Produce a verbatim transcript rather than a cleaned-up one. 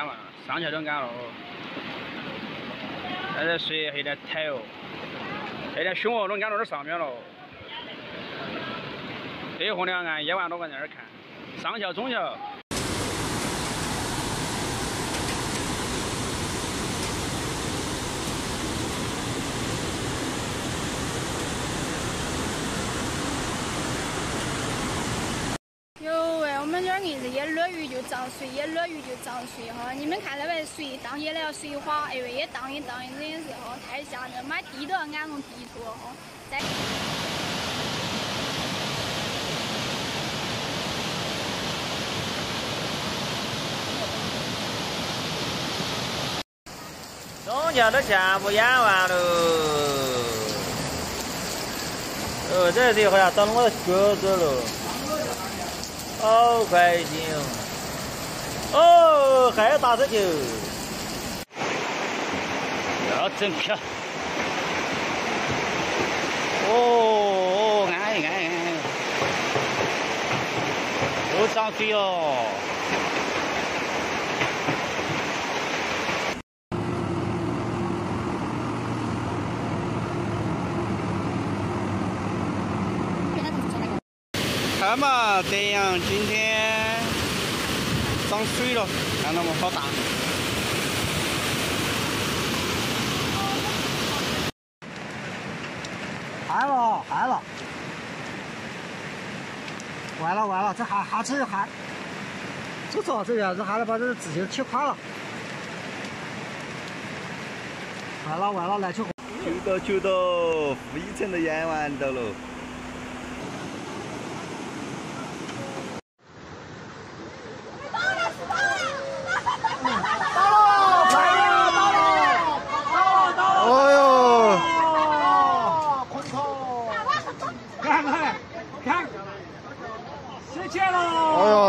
淹完了，上去都干了。那这水有点抬哦，有点凶哦，都干到这上面了。这河两岸一万多个人在那儿看，上桥、中桥。 有喂，我们这儿硬是一落雨就涨水，一落雨就涨水哈。你们看那边水荡起来水花，哎呦，一荡一荡的，真是哈，太吓人，满地都要按弄地图哈。在。 中桥都全部淹完喽。哦，这水好像到我的脚趾了。 好开心哦！哦，还要打这球，要真漂！哦哦，安逸安逸安逸，又涨水哦！看嘛，德阳今天涨水了，看到没？好大！ 嗨了，嗨了！完了完了，这还还这还，这咋这样子还能把这个纸巾踢垮了？完了完了，来去！ 就到就到，负一层都淹完到了。 看看，看，谁捡了？ 哎呦！